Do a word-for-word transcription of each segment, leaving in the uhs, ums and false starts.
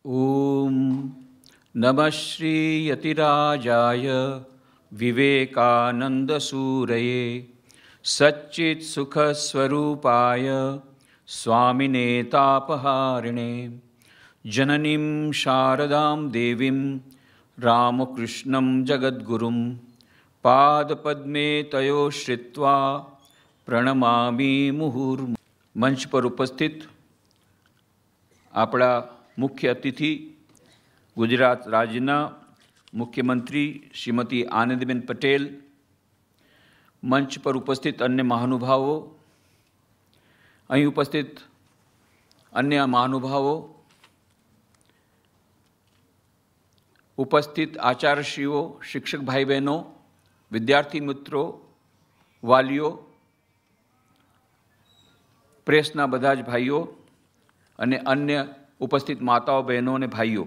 ओम नमः श्री यतिराजाय विवेकानंद सूरये सच्चित् सुख स्वरूपाय स्वामिने तापहारिणे जननीं शारदां देवीं रामकृष्णं जगद्गुरुं पादपद्मे तयो श्रित्वा प्रणमामि मुहुर्मुहुः। मंच पर उपस्थित આપણા મુખ્ય અતિથિ ગુજરાત રાજ્યના મુખ્યમંત્રી શ્રીમતી આનંદીબેન પટેલ, મંચ પર ઉપસ્થિત અન્ય મહાનુભાવો, અહીં ઉપસ્થિત અન્ય મહાનુભાવો, ઉપસ્થિત આચાર્યશ્રીઓ, શિક્ષક ભાઈ બહેનો, વિદ્યાર્થી મિત્રો, વાલીઓ, પ્રેસના બધા જ ભાઈઓ અને અન્ય ઉપસ્થિત માતાઓ, બહેનો અને ભાઈઓ,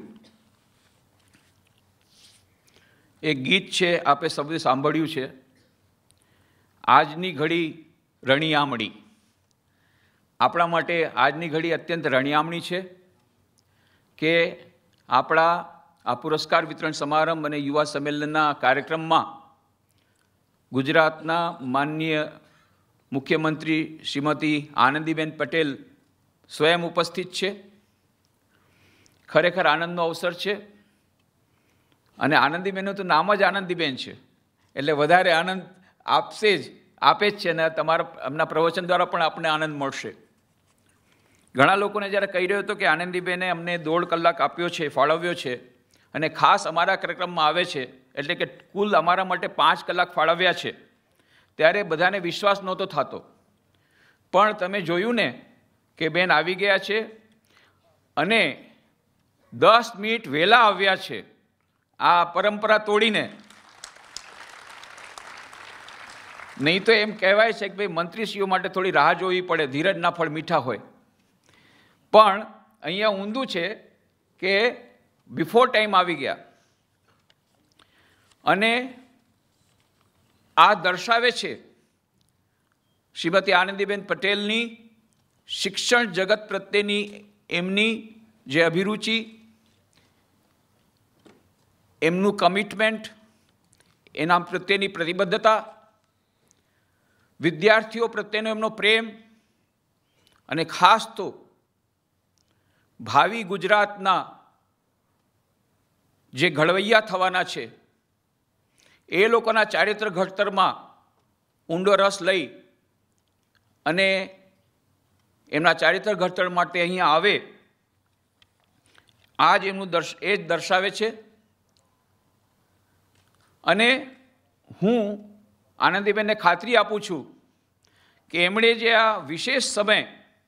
એક ગીત છે, આપે સૌએ સાંભળ્યું છે, આજની ઘડી રણિયામણી. આપણા માટે આજની ઘડી અત્યંત રણિયામણી છે કે આપણા આ પુરસ્કાર વિતરણ સમારંભ અને યુવા સંમેલનના કાર્યક્રમમાં ગુજરાતના માનનીય મુખ્યમંત્રી શ્રીમતી આનંદીબેન પટેલ સ્વયં ઉપસ્થિત છે. ખરેખર આનંદનો અવસર છે અને આનંદીબેનનું તો નામ જ આનંદીબેન છે એટલે વધારે આનંદ આપશે જ આપે જ છે અને તમારા એમના પ્રવચન દ્વારા પણ આપણને આનંદ મળશે. ઘણા લોકોને જ્યારે કહી રહ્યો હતો કે આનંદીબેને અમને દોઢ કલાક આપ્યો છે, ફાળવ્યો છે અને ખાસ અમારા કાર્યક્રમમાં આવે છે એટલે કે કુલ અમારા માટે પાંચ કલાક ફાળવ્યા છે, ત્યારે બધાને વિશ્વાસ નહોતો થતો. પણ તમે જોયું ને કે બેન આવી ગયા છે અને દસ મિનિટ વહેલા આવ્યા છે આ પરંપરા તોડીને. નહીં તો એમ કહેવાય છે કે ભાઈ મંત્રીશ્રીઓ માટે થોડી રાહ જોવી પડે, ધીરજના ફળ મીઠા હોય. પણ અહીંયા ઊંધું છે કે બિફોર ટાઈમ આવી ગયા અને આ દર્શાવે છે શ્રીમતી આનંદીબેન પટેલની શિક્ષણ જગત પ્રત્યેની એમની જે અભિરુચિ, એમનું કમિટમેન્ટ, એના પ્રત્યેની પ્રતિબદ્ધતા, વિદ્યાર્થીઓ પ્રત્યેનો એમનો પ્રેમ અને ખાસ તો ભાવિ ગુજરાતના જે ઘડવૈયા થવાના છે એ લોકોના ચારિત્ર ઘડતરમાં ઊંડો રસ લઈ અને એમના ચારિત્ર ઘડતર માટે અહીંયા આવે, આ જ એમનું દર્શ એ જ દર્શાવે છે. અને હું આનંદીબેનને ખાતરી આપું છું કે એમણે જે આ વિશેષ સમય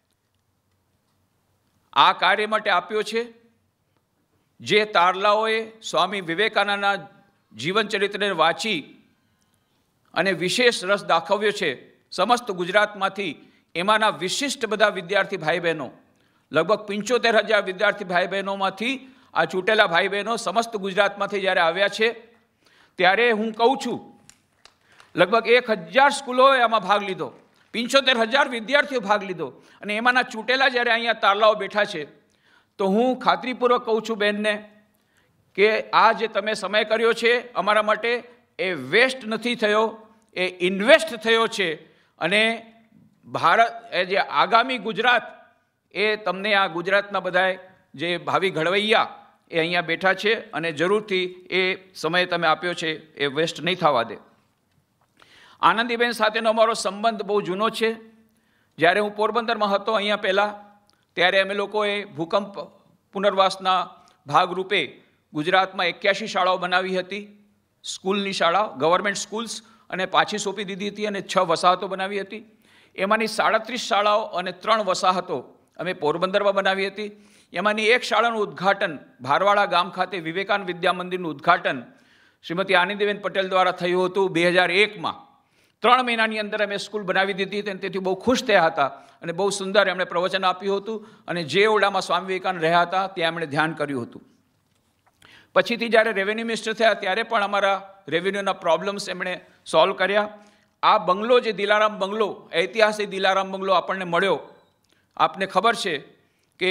આ કાર્ય માટે આપ્યો છે, જે તારલાઓએ સ્વામી વિવેકાનંદના જીવન ચરિત્રને વાંચી અને વિશેષ રસ દાખવ્યો છે સમસ્ત ગુજરાતમાંથી, એમાંના વિશિષ્ટ બધા વિદ્યાર્થી ભાઈ બહેનો, લગભગ પંચોતેર હજાર વિદ્યાર્થી ભાઈ બહેનોમાંથી આ ચૂંટેલા ભાઈ બહેનો સમસ્ત ગુજરાતમાંથી જ્યારે આવ્યા છે ત્યારે હું કહું છું લગભગ એક હજાર સ્કૂલોએ આમાં ભાગ લીધો, પંચોતેર હજાર વિદ્યાર્થીઓ ભાગ લીધો અને એમાંના ચૂંટેલા જ્યારે અહીંયા તારલાઓ બેઠા છે તો હું ખાતરીપૂર્વક કહું છું બેનને કે આ જે તમે સમય કર્યો છે અમારા માટે એ વેસ્ટ નથી થયો, એ ઇન્વેસ્ટ થયો છે. અને ભારત એ જે આગામી ગુજરાત એ તમને આ ગુજરાતના બધા જે ભાવિ ઘડવૈયા એ અહીંયા બેઠા છે અને જરૂરથી એ સમય તમે આપ્યો છે એ વેસ્ટ નહીં થવા દે. આનંદીબેન સાથેનો અમારો સંબંધ બહુ જૂનો છે. જ્યારે હું પોરબંદરમાં હતો અહીંયા પહેલાં, ત્યારે અમે લોકોએ ભૂકંપ પુનર્વાસના ભાગરૂપે ગુજરાતમાં એક્યાસી શાળાઓ બનાવી હતી, સ્કૂલની શાળા, ગવર્મેન્ટ સ્કૂલ્સ, અને પાછી સોંપી દીધી હતી અને છ વસાહતો બનાવી હતી. એમાંની સાડત્રીસ શાળાઓ અને ત્રણ વસાહતો અમે પોરબંદરમાં બનાવી હતી. એમાંની એક શાળાનું ઉદ્ઘાટન ભારવાડા ગામ ખાતે વિવેકાનંદ વિદ્યા મંદિરનું ઉદ્ઘાટન શ્રીમતી આનંદીબેન પટેલ દ્વારા થયું હતું બે હજાર એકમાં. ત્રણ મહિનાની અંદર અમે સ્કૂલ બનાવી દીધી હતી અને તેથી બહુ ખુશ થયા હતા અને બહુ સુંદર એમણે પ્રવચન આપ્યું હતું અને જે ઓરડામાં સ્વામી વિવેકાનંદ રહ્યા હતા ત્યાં એમણે ધ્યાન કર્યું હતું. પછીથી જ્યારે રેવન્યુ મિનિસ્ટર થયા ત્યારે પણ અમારા રેવન્યુના પ્રોબ્લેમ્સ એમણે સોલ્વ કર્યા. આ બંગલો જે દિલારામ બંગલો, ઐતિહાસિક દિલારામ બંગલો આપણને મળ્યો, આપને ખબર છે કે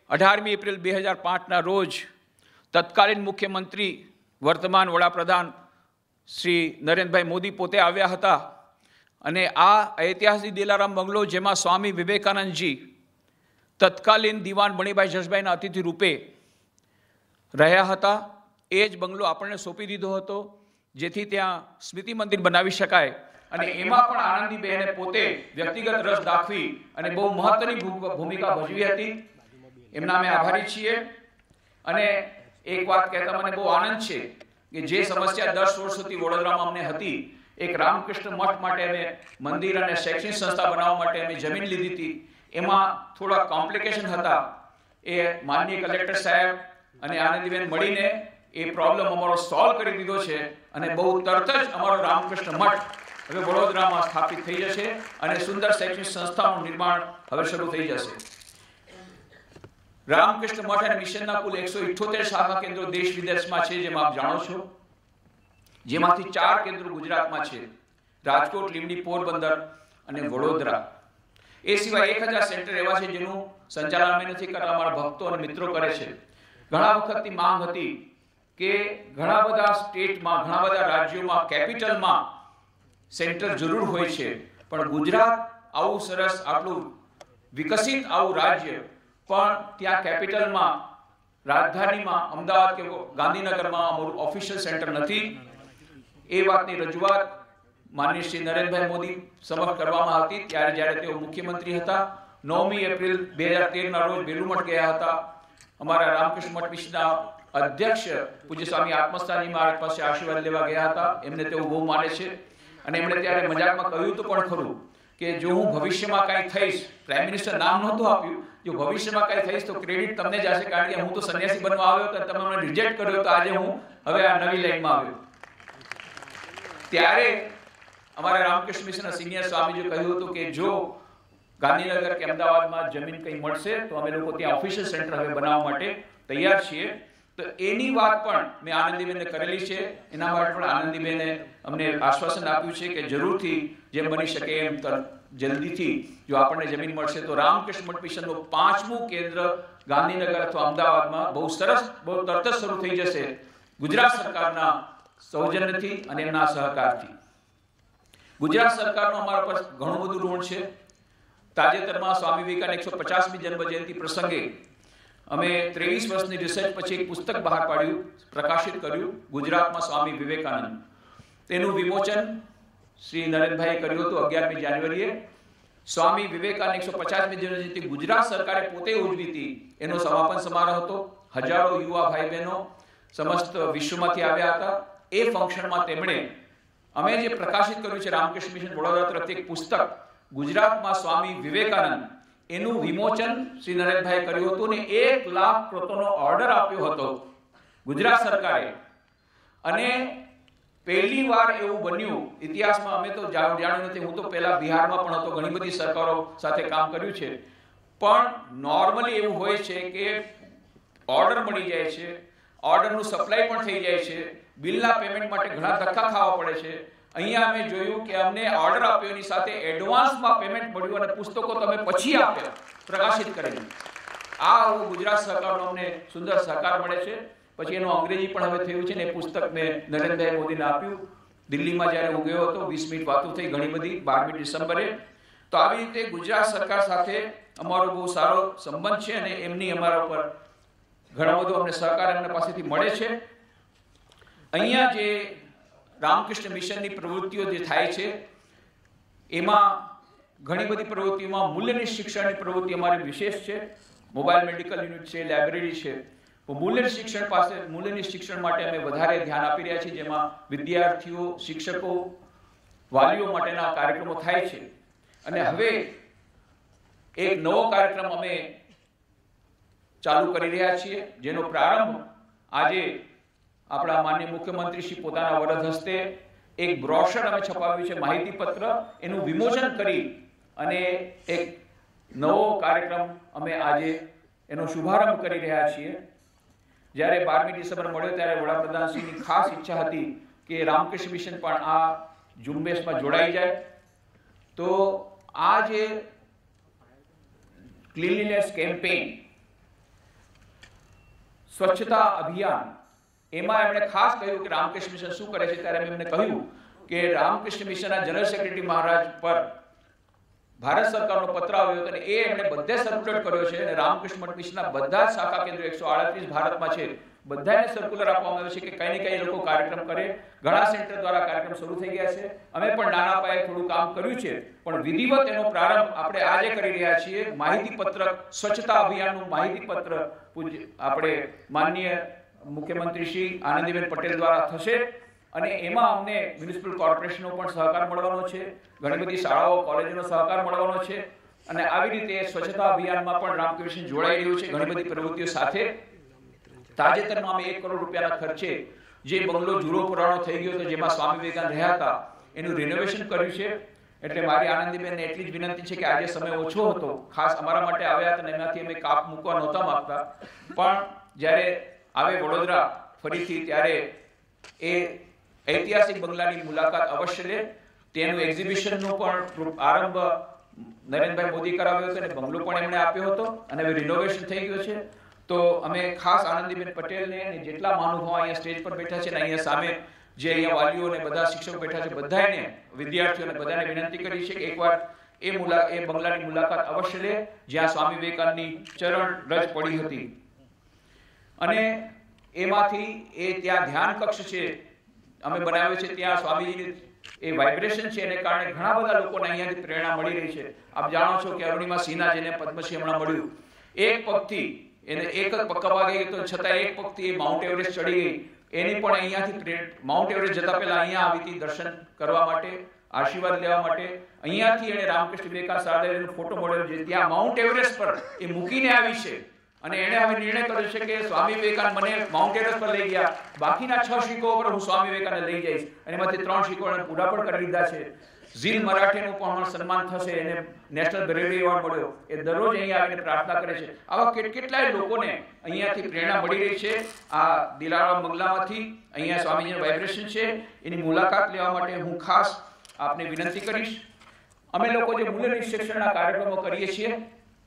અઢારમી એપ્રિલ બે હજાર પાંચના રોજ તત્કાલીન મુખ્યમંત્રી વર્તમાન વડાપ્રધાન શ્રી નરેન્દ્રભાઈ મોદી પોતે આવ્યા હતા અને આ ઐતિહાસિક દિલારામ બંગલો, જેમાં સ્વામી વિવેકાનંદજી તત્કાલીન દિવાન મણિભાઈ જસભાઈના અતિથિ રૂપે રહ્યા હતા, એ જ બંગલો આપણને સોંપી દીધો હતો, જેથી ત્યાં સ્મૃતિ મંદિર બનાવી શકાય. અને એમાં પણ આનંદીબહેને પોતે વ્યક્તિગત રસ દાખવી અને બહુ મહત્વની ભૂમિકા ભજવી હતી. એમના અમે આભારી છીએ. અને એક વાત કહેતા મને બહુ આનંદ છે કે જે સમસ્યા દસ વર્ષોથી વડોદરામાં અમને હતી, એક રામકૃષ્ણ મઠ માટે અમે મંદિર અને શૈક્ષણિક સંસ્થા બનાવવા માટે અમે જમીન લીધી હતી, એમાં થોડા કોમ્પ્લિકેશન હતા. એ માનનીય કલેક્ટર સાહેબ અને આનંદીબેન મળીને એ પ્રોબ્લેમ અમારો સોલ્વ કરી દીધો છે અને બહુ તરત જ અમારો રામકૃષ્ણ મઠ હવે વડોદરામાં સ્થાપિત થઈ જશે અને સુંદર શૈક્ષણિક સંસ્થાનું નિર્માણ હવે શરૂ થઈ જશે. રામકૃષ્ણ મઠ અને મિશનના કુલ એકસો ઇઠ્ઠોતેર શાખા કેન્દ્રો દેશ વિદેશમાં છે, જેમ આપ જાણો છો, જેમાંથી ચાર કેન્દ્રો ગુજરાતમાં છે: રાજકોટ, લીંબડી, પોરબંદર અને વડોદરા. એ સિવાય એક હજાર સેન્ટર એવા છે જેનું સંચાલન અમે નથી કરતા, અમારા ભક્તો અને મિત્રો કરે છે. ઘણા વખતની માંગ હતી કે ઘણા બધા સ્ટેટમાં, ઘણા બધા રાજ્યોમાં, કેપિટલમાં સેન્ટર જરૂર હોય છે, પણ ગુજરાત આવું સરસ, આટલું વિકસિત આવું રાજ્ય, પણ ત્યાં કેપિટલમાં, રાજધાનીમાં, અમદાવાદ કે ગાંધીનગરમાં અમારું ઓફિશિયલ સેન્ટર નથી. એ વાતની રજૂઆત માનનીય શ્રી નરેન્દ્રભાઈ મોદી સમક્ષ કરવામાં હતી ત્યારે જ્યારે તેઓ મુખ્યમંત્રી હતા. નવમી એપ્રિલ બે હજાર તેરના રોજ બેલુમઠ ગયા હતા. અમારા રામકૃષ્ણ મઠ મિશનના અધ્યક્ષ પૂજ્ય સ્વામી આત્મસ્થાની મારા પાસે આશીર્વાદ લેવા ગયા હતા. એમને તેઓ બહુ માને છે અને એમણે ત્યારે મજાકમાં કહ્યું તો પણ ખરું કે જો હું ભવિષ્યમાં કાંઈ થઈશ, પ્રાઇમ મિનિસ્ટર નામ નહોતું આપ્યું, જો ભવિષ્યમાં કાંઈ થઈશ તો ક્રેડિટ તમને જ હશે, કારણ કે હું તો સંન્યાસી બનવા આવ્યો તો તમે મને રિજેક્ટ કર્યો, તો આજે હું હવે આ નવી લાઈનમાં આવ્યો. ત્યારે અમારા રામકૃષ્ણ મિશનના સિનિયર સ્વામીજીએ કહ્યું હતું કે જો ગાંધીનગર કે અમદાવાદમાં જમીન કંઈ મળશે તો અમે લોકો ત્યાં ઓફિશિયલ સેન્ટર હવે બનાવવા માટે તૈયાર છીએ. તો એની વાત પણ મેં આનંદીબેનને કરેલી છે. એના માટે પણ આનંદીબેને અમને આશ્વાસન આપ્યું છે કે જરૂરથી જેમ બની શકે એમ જલ્દીથી જો આપણને જમીન મળશે તો રામકૃષ્ણ મઠ મિશનનું પાંચમું કેન્દ્ર ગાંધીનગર અથવા અમદાવાદમાં બહુ સરસ, બહુ તરત જ શરૂ થઈ જશે ગુજરાત સરકારના સૌજન્યથી અને એમના સહકારથી. ગુજરાત સરકારનો અમારા પર ઘણું બધું ઋણ છે. તાજેતરમાં સ્વામી વિવેકાનંદ એકસો પચાસમી જન્મ જયંતિ પ્રસંગે અમે ત્રેવીસ વર્ષની રિસર્ચ પછી એક પુસ્તક બહાર પાડ્યું, પ્રકાશિત કર્યું, ગુજરાતમાં સ્વામી વિવેકાનંદ. તેનું વિમોચન શ્રી નરેન્દ્રભાઈએ કર્યું હતું અગિયારમી જાન્યુઆરીએ. સ્વામી વિવેકાનંદ એકસો પચાસમી જન્મજયંતિ ગુજરાત સરકારે પોતે ઉજવી હતી. એનો સમાપન સમારોહ હતો. હજારો યુવા ભાઈ બહેનો સમસ્ત વિશ્વમાંથી આવ્યા હતા. એ ફંક્શનમાં તેમણે અમે જે પ્રકાશિત કર્યું છે રામકૃષ્ણ મિશન વડોદરા તરફથી એક પુસ્તક ગુજરાતમાં સ્વામી વિવેકાનંદ, એનું વિમોચન શ્રી નરેન્દ્રભાઈએ કર્યું હતું ને એક લાખ પ્રતોનો ઓર્ડર આપ્યો હતો ગુજરાત સરકારે. અને પહેલી વાર એવું બન્યું ઇતિહાસમાં, અમે તો જાણ્યું નથી, હું તો પહેલા બિહારમાં પણ હતો, ઘણી બધી સરકારો સાથે કામ કર્યું છે, પણ નોર્મલી એવું હોય છે કે ઓર્ડર મળી જાય છે, ઓર્ડરનું સપ્લાય પણ થઈ જાય છે, બિલના પેમેન્ટ માટે ઘણા ધક્કા ખાવા પડે છે. અહીંયા અમે જોયું કે અમને ઓર્ડર આપ્યો એની સાથે એડવાન્સમાં પેમેન્ટ મળ્યું અને પુસ્તકો તમે પછી આપ્યા પ્રકાશિત કરીને. આ ગુજરાત સરકારનો અમને સુંદર સહકાર મળે છે. પછી એનું અંગ્રેજી પણ હવે થયું છે ને એ પુસ્તક મેં નરેન્દ્રભાઈ મોદીને આપ્યું દિલ્હીમાં જ્યારે હું ગયો હતો. વીસ મિનિટ વાતો થઈ ઘણી બધી બારમી ડિસેમ્બરે. તો આવી રીતે ગુજરાત સરકાર સાથે અમારો બહુ સારો સંબંધ છે અને એમની અમારા ઉપર ઘણો બધો અમને સહકાર એમના પાસેથી મળે છે. અહીંયા જે રામકૃષ્ણ મિશનની પ્રવૃત્તિઓ જે થાય છે એમાં ઘણી બધી પ્રવૃત્તિઓમાં મૂલ્યની શિક્ષણની પ્રવૃત્તિ અમારી વિશેષ છે. મોબાઈલ મેડિકલ યુનિટ છે, લાઇબ્રેરી છે. મૂલ્યની શિક્ષણ પાસે મૂલ્યની શિક્ષણ માટે અમે વધારે ધ્યાન આપી રહ્યા છીએ, જેમાં વિદ્યાર્થીઓ, શિક્ષકો, વાલીઓ માટેના કાર્યક્રમો થાય છે. અને હવે એક નવો કાર્યક્રમ અમે ચાલુ કરી રહ્યા છીએ જેનો પ્રારંભ આજે આપણા માનનીય મુખ્યમંત્રી શ્રી પોતાના વરદ હસ્તે એક બ્રોશર અમે છપાવ્યું છે, માહિતી પત્ર, એનું વિમોચન કરી અને એક નવો કાર્યક્રમ અમે આજે એનો શુભારંભ કરી રહ્યા છીએ. જ્યારે બારમી ડિસેમ્બર મળ્યો ત્યારે વડાપ્રધાનશ્રીની ખાસ ઈચ્છા હતી કે રામકૃષ્ણ મિશન પણ આ ઝુંબેશમાં જોડાઈ જાય. તો આ જે ક્લીનલીનેસ કેમ્પેઇન સ્વચ્છતા અભિયાન, એમાં એમણે ખાસ કહ્યું કે રામકૃષ્ણ મિશન શું કરે છે. ત્યારે એમણે કહ્યું કે રામકૃષ્ણ મિશનના જનરલ સેક્રેટરી મહારાજ પર ભારત સરકારનો પત્ર આવ્યો હતો અને એ એમણે બધે સર્ક્યુલેટ કર્યો છે. અને રામકૃષ્ણ મઠ મિશનના બધા જ શાખા કેન્દ્રો એકસો આડત્રીસ ભારતમાં છે, બધાને સર્ક્યુલર આપવામાં આવ્યો છે કે કઈ ને કઈ લોકો કાર્યક્રમ કરે. ઘણા સેન્ટર દ્વારા કાર્યક્રમ શરૂ થઈ ગયા છે. અમે પણ નાના પાયે થોડું કામ કર્યું છે, પણ વિધિવત એનો પ્રારંભ આપણે આજે કરી રહ્યા છીએ. માહિતી પત્રક, સ્વચ્છતા અભિયાનનું માહિતી પત્ર આપણે માનનીય મુખ્યમંત્રી શ્રી આનંદીબેન પટેલ દ્વારા થશે અને એમાં અમને મ્યુનિસિપલ કોર્પોરેશનનો પણ સહકાર મળવાનો છે, ઘણી બધી શાળાઓ કોલેજોનો સહકાર મળવાનો છે. અને આવી રીતે સ્વચ્છતા અભિયાનમાં પણ રામકૃષ્ણ જોડાઈ રહ્યું છે ઘણી બધી પ્રવૃત્તિઓ સાથે. તાજેતરમાં અમે એક કરોડ રૂપિયાના ખર્ચે જે બંગલો જૂનો પુરાણો થઈ ગયો હતો, જેમાં સ્વામી વિવેકાનંદ રહ્યા હતા, એનું રિનોવેશન કર્યું છે. એટલે મારી આનંદીબેનને એટલી જ વિનંતી છે કે આજે સમય ઓછો હતો, ખાસ અમારા માટે આવ્યા હતા અને એમાંથી અમે કાપ મૂકવા નહોતા માંગતા, પણ જ્યારે આવે વડોદરા ફરીથી ત્યારે એ ઐતિહાસિક બંગલાની મુલાકાત અવશ્ય લે. તેનું એક્ઝિબિશનનો પણ આરંભ નરેન્દ્રભાઈ મોદી કરાવ્યો હતો અને બંગલો પણ એમણે આપ્યો હતો અને હવે રિનોવેશન થઈ ગયો છે. તો અમે ખાસ આનંદીબેન પટેલને અને જેટલા મહાનુભાવો અહીંયા સ્ટેજ પર બેઠા છે અને અહીંયા સામે જે અહીંયા વાલીઓ અને બધા શિક્ષકો બેઠા છે, બધાને, વિદ્યાર્થીઓને બધાને વિનંતી કરી છે કે એકવાર એ મુલા એ બંગલાની મુલાકાત અવશ્ય લે જ્યાં સ્વામી વિવેકાનંદની ચરણ રજ પડી હતી. અને એમાંથી એ ત્યાં ધ્યાન કક્ષ છે અમે બનાવ્યો છે, ત્યાં સ્વામીજીની એ વાઇબ્રેશન છે એને કારણે ઘણા બધા લોકોને અહીંયાથી પ્રેરણા મળી રહી છે. આપ જાણો છો કે અરુણિમા સિન્હા, જેને પદ્મશ્રી હમણાં મળ્યું, એક પગથી એને એક જ પકવા ગઈ તો છતાં એક પગથી એ માઉન્ટ એવરેસ્ટ ચડી ગઈ. એની પણ અહીંયાથી માઉન્ટ એવરેસ્ટ જતા પહેલા અહીંયા આવી હતી દર્શન કરવા માટે, આશીર્વાદ લેવા માટે. અહીંયાથી એને રામકૃષ્ણ વિવેકાનંદ સાર્વજનિક ફોટો મળ્યો છે, ત્યાં માઉન્ટ એવરેસ્ટ પર એ મૂકીને આવી છે. અને એણે હવે નિર્ણય કર્યો છે કે સ્વામી વિવેકાનંદ મને માઉન્ટ એવરેસ્ટ પર લઈ ગયા, બાકીના છ શિખરો પર હું સ્વામી વિવેકાનંદ લઈ જઈશ. અને એમાંથી ત્રણ શિખરોને પૂરા પણ કરી લીધા છે. ઝીલ મરાઠેનું પણ સન્માન થશે, એને નેશનલ બ્રેવરી એવોર્ડ મળ્યો. એ દરરોજ અહીંયા આવીને પ્રાર્થના કરે છે. આવા કેટલાય લોકોને અહીંયાથી પ્રેરણા મળી રહી છે આ દિલારામ બંગલામાંથી. અહીંયા સ્વામીજીનું વાઇબ્રેશન છે, એની મુલાકાત લેવા માટે હું ખાસ આપને વિનંતી કરીશ. અમે લોકો જે મૂલ્ય શિક્ષણના કાર્યક્રમો કરીએ છીએ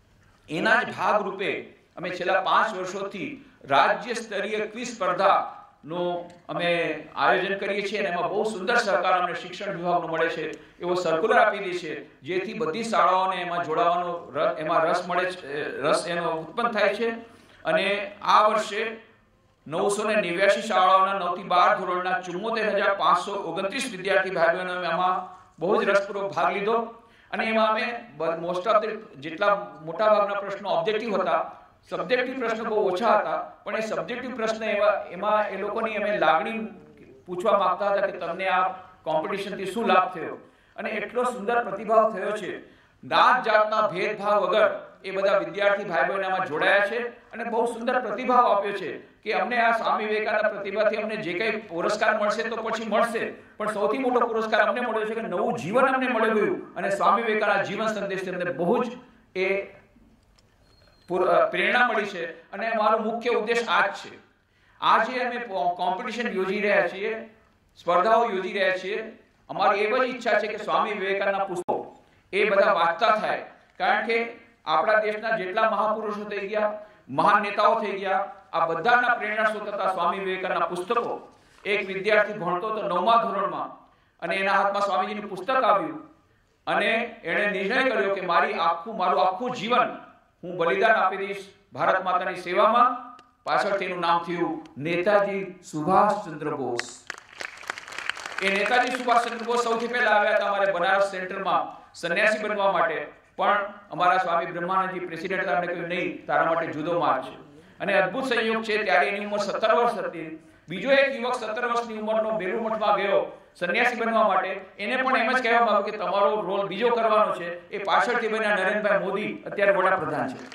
એના જ ભાગ રૂપે અમે છેલ્લા પાંચ વર્ષોથી રાજ્ય સ્તરીય ક્વિઝ સ્પર્ધાનું અમે આયોજન કરીએ છીએ અને એમાં બહુ સુંદર સહકાર અમને શિક્ષણ વિભાગનો મળે છે. એવો સર્ક્યુલર આપી દે છે જેથી બધી શાળાઓને એમાં જોડાવાનો એમાં રસ મળે છે, રસ એનો ઉત્પન્ન થાય છે. અને આ વર્ષે નવસો ને નેવ્યાસી શાળાઓના નવ થી બાર ધોરણના ચુમ્મોતેર હજાર પાંચસો ઓગણત્રીસ વિદ્યાર્થી ભાઈ બહેનોએ આમાં બહુ જ રસપૂર્વક ભાગ લીધો. અને એમાં અમે મોસ્ટ ઓફ જેટલા મોટા ભાગના પ્રશ્નો ઓબ્જેક્ટિવ હતા, સબ્જેક્ટિવ પ્રશ્નો બહુ ઓછા હતા, પણ એ સબ્જેક્ટિવ પ્રશ્ન એવા એમાં એ લોકોની અમે લાગણી પૂછવા માંગતા હતા કે તમને આ કોમ્પિટિશનથી શું લાભ થયો. અને એટલો સુંદર પ્રતિભાવ થયો છે, નાત જાતના ભેદભાવ વગર એ બધા વિદ્યાર્થી ભાઈ બહેનો આમાં જોડાયા છે અને બહુ સુંદર પ્રતિભાવ આપ્યો છે કે અમને આ સ્વામી વિવેકાનંદ પ્રતિભાથી અમને જે કંઈ પુરસ્કાર મળશે તો પછી મળશે, પણ સૌથી મોટો પુરસ્કાર અમને મળ્યો છે કે નવું જીવન અમને મળી ગયું. અને સ્વામી વિવેકાનંદ જીવન સંદેશથી અમને બહુ જ એ પ્રેરણા મળી છે. અને અમારો મુખ્ય ઉદ્દેશ આ જ છે. આજે અમે કોમ્પિટિશન યોજી રહ્યા છીએ, સ્પર્ધાઓ યોજી રહ્યા છીએ. અમારી એવી જ ઈચ્છા છે કે સ્વામી વિવેકાનંદના પુસ્તકો એ બધા વાંચતા થાય, કારણ કે આપણા દેશના જેટલા મહાપુરુષો થઈ ગયા, મહાન નેતાઓ થઈ ગયા, આ બધાના પ્રેરણા સ્ત્રોત હતા સ્વામી વિવેકાનંદના પુસ્તકો. એક વિદ્યાર્થી ભણતો તો નવમા ધોરણમાં અને એના હાથમાં સ્વામીજીનું પુસ્તક આવ્યું અને એણે નિર્ણય કર્યો કે મારી આખું મારું આખું જીવન હું બલિદાન આપી દઈશ ભારત માતાની સેવામાં. પાછળ તેનું નામ થયું નેતાજી સુભાષચંદ્ર બોઝ. એ નેતાજી સુભાષચંદ્ર બોઝ સૌથી પહેલા આવ્યા હતા અમારે બનારસ સેન્ટરમાં સંન્યાસી બનવા માટે, પણ અમારા સ્વામી બ્રહ્માનંદજી પ્રેસિડેન્ટ હતા, કહ્યું નહીં, તારા માટે જુદો માર્ગ છે. અને અદ્ભુત સંયોગ છે, ત્યારે એની ઉંમર સત્તર વર્ષ હતી. બીજો એક યુવક સત્તર વર્ષની ઉંમરનો બેલુ મઠમાં ગયો સંન્યાસી બનવા માટે. એને પણ એમ જ કહેવામાં આવ્યું કે તમારો રોલ બીજો કરવાનો છે. એ પાછળથી બન્યા નરેન્દ્રભાઈ મોદી, અત્યારે વડાપ્રધાન છે.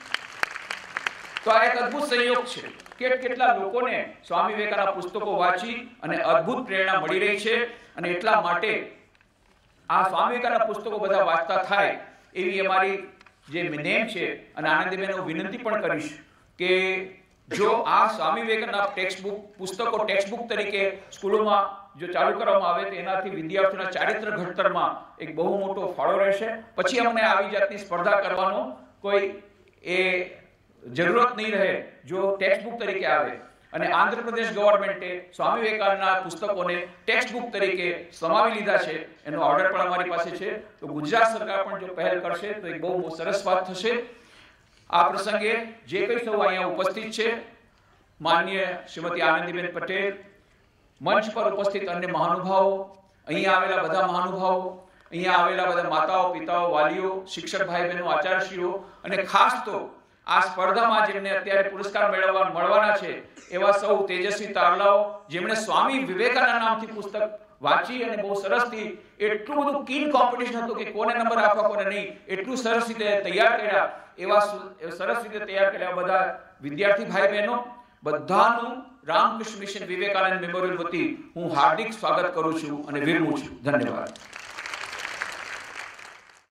તો આ એક અદ્ભુત સંયોગ છે. કેટ કેટલા લોકોને સ્વામી વિવેકાનંદના પુસ્તકો વાંચી અને અદ્ભુત પ્રેરણા મળી રહી છે. અને એટલા માટે આ સ્વામી વિવેકાનંદના પુસ્તકો બધા વાંચતા થાય એવી અમારી જે નેમ છે. અને આનંદીબેન હું વિનંતી પણ કરીશ કે જો આ સ્વામી વિવેકાનંદના ટેક્સ્ટ બુક પુસ્તકો ટેક્સ્ટ બુક તરીકે સ્કૂલોમાં જો ચાલુ કરવામાં આવે તો એનાથી વિદ્યાર્થીઓના ચારિત્ર ઘડતરમાં એક બહુ મોટો ફાળો રહેશે. પછી અમને આવી જાતની સ્પર્ધા કરવાનો કોઈ એ જરૂરત નહીં રહે જો ટેક્સ્ટ બુક તરીકે આવે અને આંધ્રપ્રદેશ ગવર્મેન્ટે સ્વામી વિવેકાનંદના પુસ્તકોને ટેક્સ્ટ બુક તરીકે સમાવી લીધા છે, એનો ઓર્ડર પણ અમારી પાસે છે. તો ગુજરાત સરકાર પણ જો પહેલ કરશે તો એક બહુ સરસ વાત થશે. આ પ્રસંગે જે કંઈ સૌ અહીંયા ઉપસ્થિત છે, માનનીય શ્રીમતી આનંદીબેન પટેલ, મંચ પર ઉપસ્થિત અન્ય મહાનુભાવો, અહીંયા આવેલા બધા મહાનુભાવો, અહીંયા આવેલા બધા માતાઓ, પિતાઓ, વાલીઓ, શિક્ષક ભાઈ બહેનો, આચાર્યશ્રીઓ અને ખાસ તો આ સ્પર્ધામાં જેમને અત્યારે પુરસ્કાર મેળવવા મળવાના છે એવા સૌ તેજસ્વી તારલાઓ, જેમણે સ્વામી વિવેકાનંદ નામથી પુસ્તક વાંચી અને બહુ સરસથી, એટલું બધું કીન કોમ્પિટિશન હતું કે કોને નંબર આપવા કોને નહીં, એટલું સરસ રીતે તૈયાર કર્યા, એવા સરસ રીતે તૈયાર કર્યા બધા વિદ્યાર્થી ભાઈ બહેનો બધાનું રામકૃષ્ણ મિશન વિવેકાનંદ મેમોરિયલ વતી હું હાર્દિક સ્વાગત કરું છું અને વિરમું છું. ધન્યવાદ.